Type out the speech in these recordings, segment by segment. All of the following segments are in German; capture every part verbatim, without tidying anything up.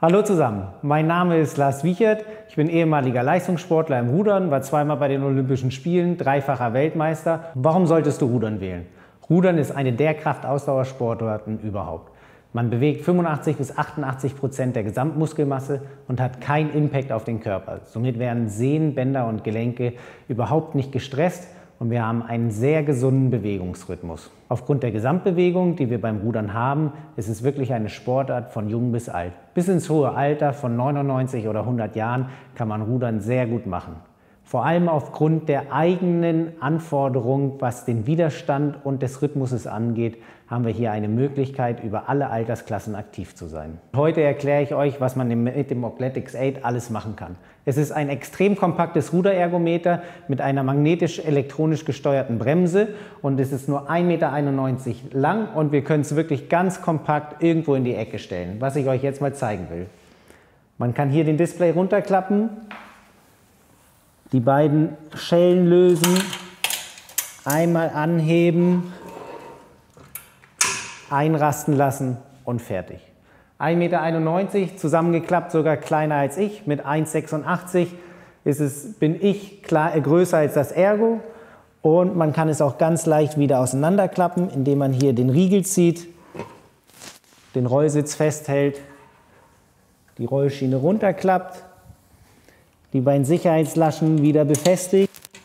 Hallo zusammen, mein Name ist Lars Wiechert, ich bin ehemaliger Leistungssportler im Rudern, war zweimal bei den Olympischen Spielen, dreifacher Weltmeister. Warum solltest du Rudern wählen? Rudern ist eine der Kraftausdauersportarten überhaupt. Man bewegt fünfundachtzig bis achtundachtzig Prozent der Gesamtmuskelmasse und hat keinen Impact auf den Körper. Somit werden Sehnen, Bänder und Gelenke überhaupt nicht gestresst und wir haben einen sehr gesunden Bewegungsrhythmus. Aufgrund der Gesamtbewegung, die wir beim Rudern haben, ist es wirklich eine Sportart von jung bis alt. Bis ins hohe Alter von neunundneunzig oder hundert Jahren kann man Rudern sehr gut machen. Vor allem aufgrund der eigenen Anforderungen, was den Widerstand und des Rhythmuses angeht, haben wir hier eine Möglichkeit, über alle Altersklassen aktiv zu sein. Heute erkläre ich euch, was man mit dem Ogletics acht alles machen kann. Es ist ein extrem kompaktes Ruderergometer mit einer magnetisch-elektronisch gesteuerten Bremse und es ist nur ein Meter einundneunzig lang und wir können es wirklich ganz kompakt irgendwo in die Ecke stellen, was ich euch jetzt mal zeigen will. Man kann hier den Display runterklappen, die beiden Schellen lösen, einmal anheben, einrasten lassen und fertig. ein Meter einundneunzig, zusammengeklappt sogar kleiner als ich, mit eins Komma sechsundachtzig ist es, bin ich klar, größer als das Ergo und man kann es auch ganz leicht wieder auseinanderklappen, indem man hier den Riegel zieht, den Rollsitz festhält, die Rollschiene runterklappt, die beiden Sicherheitslaschen wieder befestigt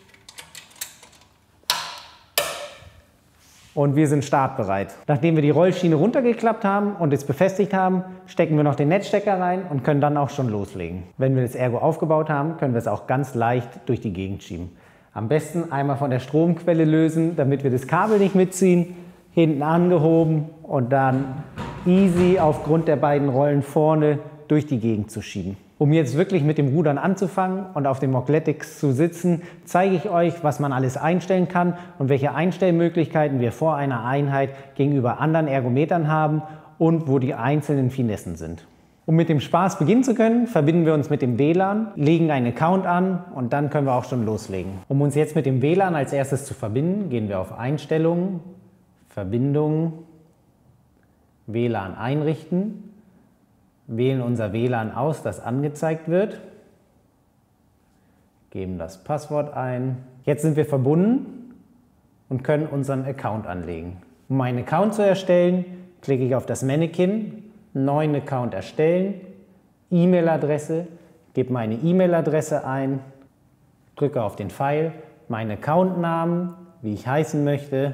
und wir sind startbereit. Nachdem wir die Rollschiene runtergeklappt haben und es befestigt haben, stecken wir noch den Netzstecker rein und können dann auch schon loslegen. Wenn wir das Ergo aufgebaut haben, können wir es auch ganz leicht durch die Gegend schieben. Am besten einmal von der Stromquelle lösen, damit wir das Kabel nicht mitziehen, hinten angehoben und dann easy aufgrund der beiden Rollen vorne durch die Gegend zu schieben. Um jetzt wirklich mit dem Rudern anzufangen und auf dem Ogletics zu sitzen, zeige ich euch, was man alles einstellen kann und welche Einstellmöglichkeiten wir vor einer Einheit gegenüber anderen Ergometern haben und wo die einzelnen Finessen sind. Um mit dem Spaß beginnen zu können, verbinden wir uns mit dem W L A N, legen einen Account an und dann können wir auch schon loslegen. Um uns jetzt mit dem W L A N als erstes zu verbinden, gehen wir auf Einstellungen, Verbindungen, W L A N einrichten. Wählen unser W L A N aus, das angezeigt wird, geben das Passwort ein. Jetzt sind wir verbunden und können unseren Account anlegen. Um einen Account zu erstellen, klicke ich auf das Mannequin, neuen Account erstellen, E-Mail-Adresse, gebe meine E-Mail-Adresse ein, drücke auf den Pfeil, meinen Accountnamen, wie ich heißen möchte,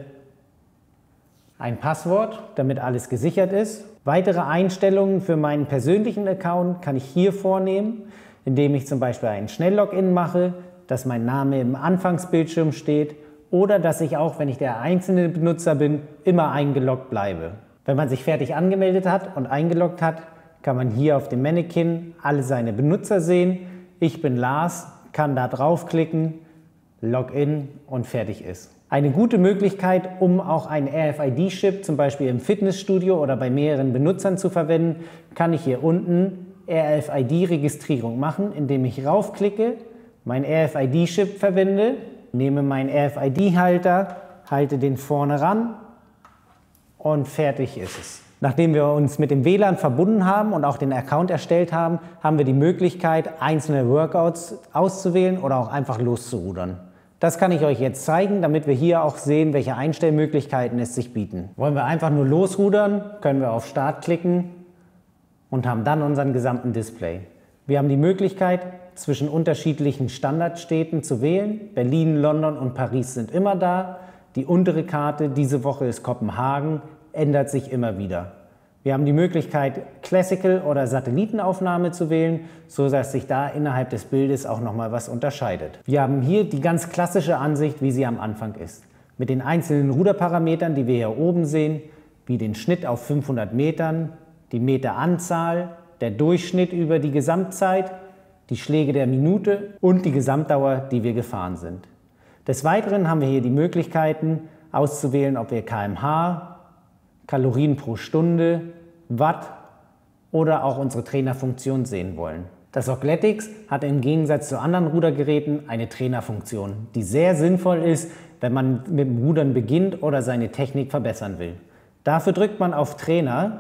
ein Passwort, damit alles gesichert ist. Weitere Einstellungen für meinen persönlichen Account kann ich hier vornehmen, indem ich zum Beispiel einen Schnelllogin mache, dass mein Name im Anfangsbildschirm steht oder dass ich auch, wenn ich der einzelne Benutzer bin, immer eingeloggt bleibe. Wenn man sich fertig angemeldet hat und eingeloggt hat, kann man hier auf dem Mannequin alle seine Benutzer sehen. Ich bin Lars, kann da draufklicken, Login und fertig ist. Eine gute Möglichkeit, um auch einen R F I D-Chip, zum Beispiel im Fitnessstudio oder bei mehreren Benutzern zu verwenden, kann ich hier unten R F I D-Registrierung machen, indem ich raufklicke, meinen R F I D-Chip verwende, nehme meinen R F I D-Halter, halte den vorne ran und fertig ist es. Nachdem wir uns mit dem W L A N verbunden haben und auch den Account erstellt haben, haben wir die Möglichkeit, einzelne Workouts auszuwählen oder auch einfach loszurudern. Das kann ich euch jetzt zeigen, damit wir hier auch sehen, welche Einstellmöglichkeiten es sich bieten. Wollen wir einfach nur losrudern, können wir auf Start klicken und haben dann unseren gesamten Display. Wir haben die Möglichkeit, zwischen unterschiedlichen Standardstädten zu wählen. Berlin, London und Paris sind immer da. Die untere Karte, diese Woche ist Kopenhagen, ändert sich immer wieder. Wir haben die Möglichkeit, Classical oder Satellitenaufnahme zu wählen, so dass sich da innerhalb des Bildes auch nochmal was unterscheidet. Wir haben hier die ganz klassische Ansicht, wie sie am Anfang ist. Mit den einzelnen Ruderparametern, die wir hier oben sehen, wie den Schnitt auf fünfhundert Metern, die Meteranzahl, der Durchschnitt über die Gesamtzeit, die Schläge der Minute und die Gesamtdauer, die wir gefahren sind. Des Weiteren haben wir hier die Möglichkeiten auszuwählen, ob wir Kilometer pro Stunde, Kalorien pro Stunde, Watt oder auch unsere Trainerfunktion sehen wollen. Das Ogletics hat im Gegensatz zu anderen Rudergeräten eine Trainerfunktion, die sehr sinnvoll ist, wenn man mit dem Rudern beginnt oder seine Technik verbessern will. Dafür drückt man auf Trainer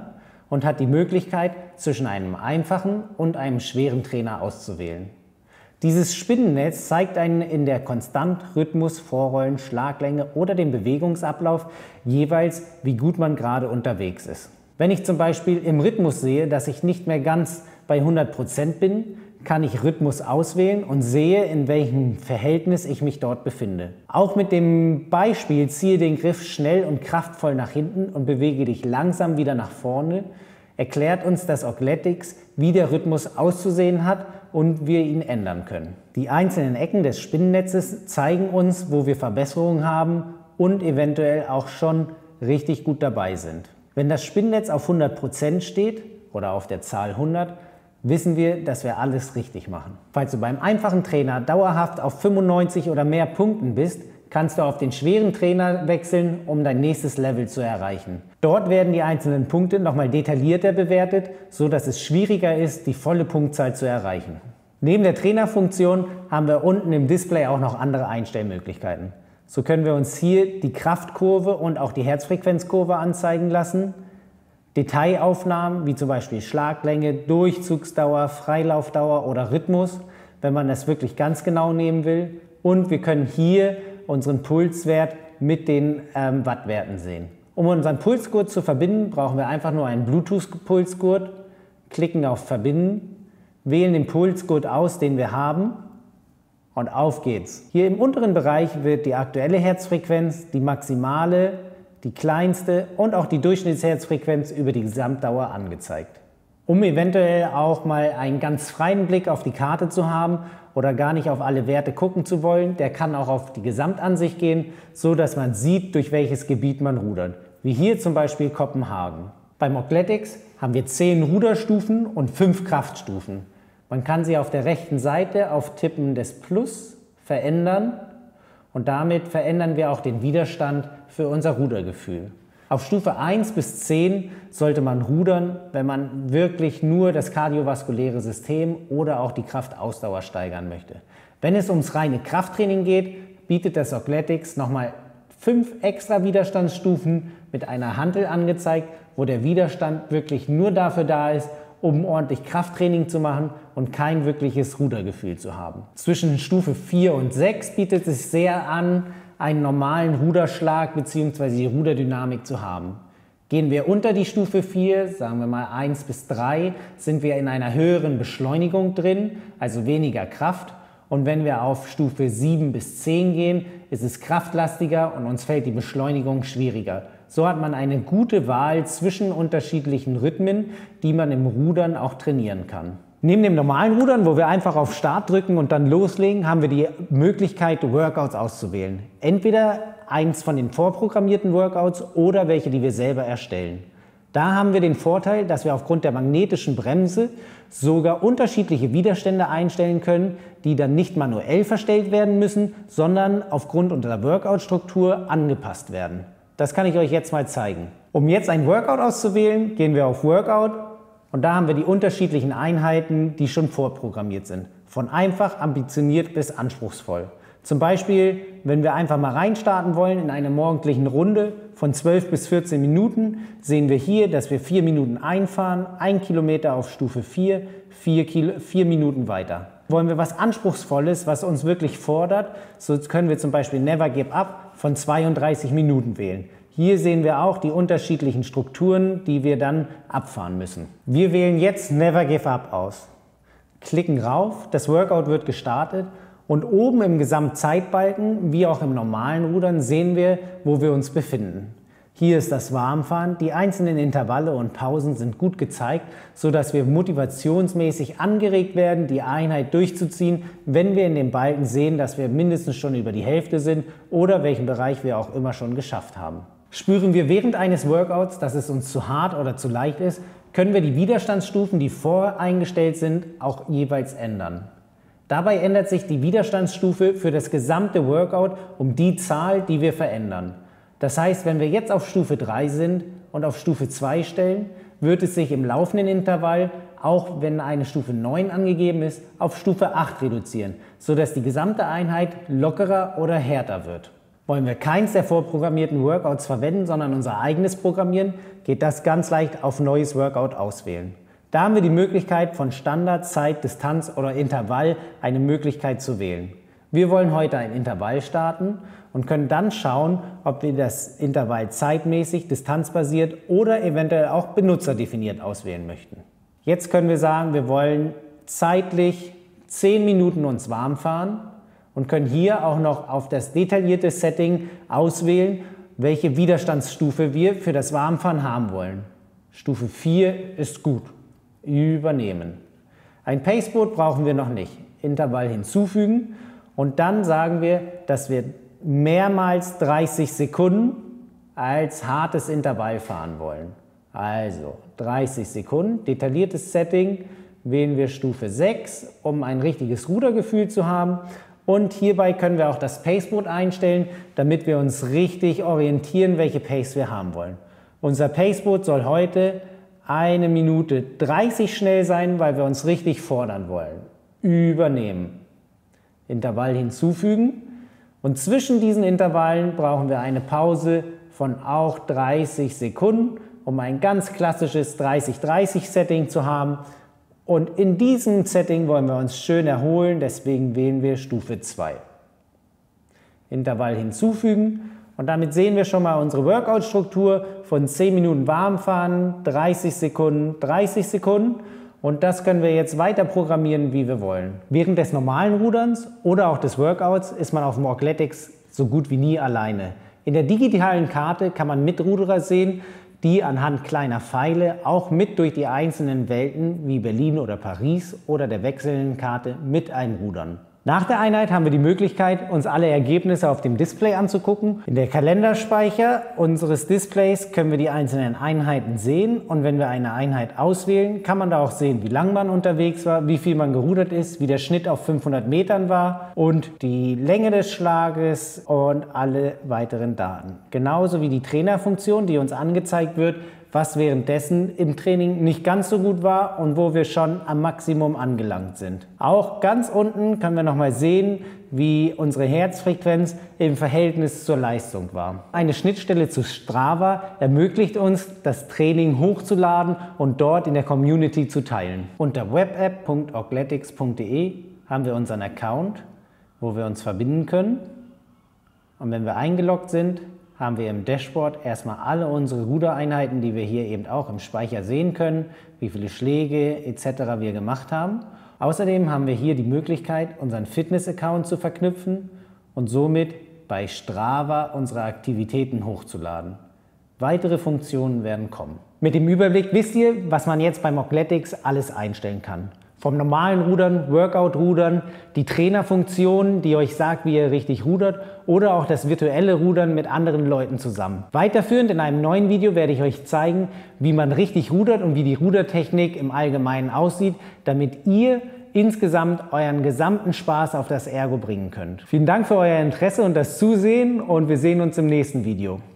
und hat die Möglichkeit, zwischen einem einfachen und einem schweren Trainer auszuwählen. Dieses Spinnennetz zeigt einen in der Konstant, Rhythmus, Vorrollen, Schlaglänge oder dem Bewegungsablauf jeweils, wie gut man gerade unterwegs ist. Wenn ich zum Beispiel im Rhythmus sehe, dass ich nicht mehr ganz bei hundert Prozent bin, kann ich Rhythmus auswählen und sehe, in welchem Verhältnis ich mich dort befinde. Auch mit dem Beispiel ziehe den Griff schnell und kraftvoll nach hinten und bewege dich langsam wieder nach vorne, erklärt uns das Augletics, wie der Rhythmus auszusehen hat und wir ihn ändern können. Die einzelnen Ecken des Spinnennetzes zeigen uns, wo wir Verbesserungen haben und eventuell auch schon richtig gut dabei sind. Wenn das Spinnennetz auf hundert Prozent steht oder auf der Zahl hundert, wissen wir, dass wir alles richtig machen. Falls du beim einfachen Trainer dauerhaft auf fünfundneunzig oder mehr Punkten bist, kannst du auf den schweren Trainer wechseln, um dein nächstes Level zu erreichen. Dort werden die einzelnen Punkte nochmal detaillierter bewertet, so dass es schwieriger ist, die volle Punktzahl zu erreichen. Neben der Trainerfunktion haben wir unten im Display auch noch andere Einstellmöglichkeiten. So können wir uns hier die Kraftkurve und auch die Herzfrequenzkurve anzeigen lassen. Detailaufnahmen wie zum Beispiel Schlaglänge, Durchzugsdauer, Freilaufdauer oder Rhythmus, wenn man das wirklich ganz genau nehmen will. Und wir können hier unseren Pulswert mit den ähm, Wattwerten sehen. Um unseren Pulsgurt zu verbinden, brauchen wir einfach nur einen Bluetooth-Pulsgurt, klicken auf Verbinden, wählen den Pulsgurt aus, den wir haben, und auf geht's. Hier im unteren Bereich wird die aktuelle Herzfrequenz, die maximale, die kleinste und auch die Durchschnittsherzfrequenz über die Gesamtdauer angezeigt. Um eventuell auch mal einen ganz freien Blick auf die Karte zu haben oder gar nicht auf alle Werte gucken zu wollen, der kann auch auf die Gesamtansicht gehen, so dass man sieht, durch welches Gebiet man rudert. Wie hier zum Beispiel Kopenhagen. Beim Augletics haben wir zehn Ruderstufen und fünf Kraftstufen. Man kann sie auf der rechten Seite auf Tippen des Plus verändern und damit verändern wir auch den Widerstand für unser Rudergefühl. Auf Stufe eins bis zehn sollte man rudern, wenn man wirklich nur das kardiovaskuläre System oder auch die Kraftausdauer steigern möchte. Wenn es ums reine Krafttraining geht, bietet das Augletics nochmal fünf extra Widerstandsstufen mit einer Hantel angezeigt, wo der Widerstand wirklich nur dafür da ist, um ordentlich Krafttraining zu machen und kein wirkliches Rudergefühl zu haben. Zwischen Stufe vier und sechs bietet es sehr an, einen normalen Ruderschlag bzw. die Ruderdynamik zu haben. Gehen wir unter die Stufe vier, sagen wir mal eins bis drei, sind wir in einer höheren Beschleunigung drin, also weniger Kraft. Und wenn wir auf Stufe sieben bis zehn gehen, ist es kraftlastiger und uns fällt die Beschleunigung schwieriger. So hat man eine gute Wahl zwischen unterschiedlichen Rhythmen, die man im Rudern auch trainieren kann. Neben dem normalen Rudern, wo wir einfach auf Start drücken und dann loslegen, haben wir die Möglichkeit, Workouts auszuwählen. Entweder eins von den vorprogrammierten Workouts oder welche, die wir selber erstellen. Da haben wir den Vorteil, dass wir aufgrund der magnetischen Bremse sogar unterschiedliche Widerstände einstellen können, die dann nicht manuell verstellt werden müssen, sondern aufgrund unserer Workout-Struktur angepasst werden. Das kann ich euch jetzt mal zeigen. Um jetzt ein Workout auszuwählen, gehen wir auf Workout und da haben wir die unterschiedlichen Einheiten, die schon vorprogrammiert sind. Von einfach, ambitioniert bis anspruchsvoll. Zum Beispiel, wenn wir einfach mal reinstarten wollen in eine morgendlichen Runde von zwölf bis vierzehn Minuten, sehen wir hier, dass wir vier Minuten einfahren, ein Kilometer auf Stufe vier, vier, Kilo, vier Minuten weiter. Wollen wir was Anspruchsvolles, was uns wirklich fordert, so können wir zum Beispiel Never Give Up von zweiunddreißig Minuten wählen. Hier sehen wir auch die unterschiedlichen Strukturen, die wir dann abfahren müssen. Wir wählen jetzt Never Give Up aus. Klicken rauf, das Workout wird gestartet und oben im Gesamtzeitbalken, wie auch im normalen Rudern, sehen wir, wo wir uns befinden. Hier ist das Warmfahren, die einzelnen Intervalle und Pausen sind gut gezeigt, sodass wir motivationsmäßig angeregt werden, die Einheit durchzuziehen, wenn wir in dem Balken sehen, dass wir mindestens schon über die Hälfte sind oder welchen Bereich wir auch immer schon geschafft haben. Spüren wir während eines Workouts, dass es uns zu hart oder zu leicht ist, können wir die Widerstandsstufen, die voreingestellt sind, auch jeweils ändern. Dabei ändert sich die Widerstandsstufe für das gesamte Workout um die Zahl, die wir verändern. Das heißt, wenn wir jetzt auf Stufe drei sind und auf Stufe zwei stellen, wird es sich im laufenden Intervall, auch wenn eine Stufe neun angegeben ist, auf Stufe acht reduzieren, sodass die gesamte Einheit lockerer oder härter wird. Wollen wir keins der vorprogrammierten Workouts verwenden, sondern unser eigenes programmieren, geht das ganz leicht auf Neues Workout auswählen. Da haben wir die Möglichkeit von Standard, Zeit, Distanz oder Intervall eine Möglichkeit zu wählen. Wir wollen heute ein Intervall starten und können dann schauen, ob wir das Intervall zeitmäßig, distanzbasiert oder eventuell auch benutzerdefiniert auswählen möchten. Jetzt können wir sagen, wir wollen zeitlich zehn Minuten uns warm fahren und können hier auch noch auf das detaillierte Setting auswählen, welche Widerstandsstufe wir für das Warmfahren haben wollen. Stufe vier ist gut. Übernehmen. Ein Paceboard brauchen wir noch nicht. Intervall hinzufügen und dann sagen wir, dass wir mehrmals dreißig Sekunden als hartes Intervall fahren wollen. Also dreißig Sekunden, detailliertes Setting, wählen wir Stufe sechs, um ein richtiges Rudergefühl zu haben. Und hierbei können wir auch das Paceboard einstellen, damit wir uns richtig orientieren, welche Pace wir haben wollen. Unser Paceboard soll heute eine Minute dreißig schnell sein, weil wir uns richtig fordern wollen. Übernehmen. Intervall hinzufügen. Und zwischen diesen Intervallen brauchen wir eine Pause von auch dreißig Sekunden, um ein ganz klassisches dreißig dreißig Setting zu haben. Und in diesem Setting wollen wir uns schön erholen, deswegen wählen wir Stufe zwei. Intervall hinzufügen. Und damit sehen wir schon mal unsere Workout-Struktur von zehn Minuten Warmfahren, dreißig Sekunden, dreißig Sekunden. Und das können wir jetzt weiter programmieren, wie wir wollen. Während des normalen Ruderns oder auch des Workouts ist man auf Mogletics so gut wie nie alleine. In der digitalen Karte kann man Mitruderer sehen, die anhand kleiner Pfeile auch mit durch die einzelnen Welten wie Berlin oder Paris oder der wechselnden Karte mit einrudern. Nach der Einheit haben wir die Möglichkeit, uns alle Ergebnisse auf dem Display anzugucken. In der Kalenderspeicher unseres Displays können wir die einzelnen Einheiten sehen und wenn wir eine Einheit auswählen, kann man da auch sehen, wie lang man unterwegs war, wie viel man gerudert ist, wie der Schnitt auf fünfhundert Metern war und die Länge des Schlages und alle weiteren Daten. Genauso wie die Trainerfunktion, die uns angezeigt wird, was währenddessen im Training nicht ganz so gut war und wo wir schon am Maximum angelangt sind. Auch ganz unten können wir nochmal sehen, wie unsere Herzfrequenz im Verhältnis zur Leistung war. Eine Schnittstelle zu Strava ermöglicht uns, das Training hochzuladen und dort in der Community zu teilen. Unter webapp punkt ogletics punkt de haben wir unseren Account, wo wir uns verbinden können. Und wenn wir eingeloggt sind, haben wir im Dashboard erstmal alle unsere Rudereinheiten, die wir hier eben auch im Speicher sehen können, wie viele Schläge et cetera wir gemacht haben. Außerdem haben wir hier die Möglichkeit, unseren Fitness-Account zu verknüpfen und somit bei Strava unsere Aktivitäten hochzuladen. Weitere Funktionen werden kommen. Mit dem Überblick wisst ihr, was man jetzt bei Mogletics alles einstellen kann. Vom normalen Rudern, Workout-Rudern, die Trainerfunktion, die euch sagt, wie ihr richtig rudert oder auch das virtuelle Rudern mit anderen Leuten zusammen. Weiterführend in einem neuen Video werde ich euch zeigen, wie man richtig rudert und wie die Rudertechnik im Allgemeinen aussieht, damit ihr insgesamt euren gesamten Spaß auf das Ergo bringen könnt. Vielen Dank für euer Interesse und das Zusehen und wir sehen uns im nächsten Video.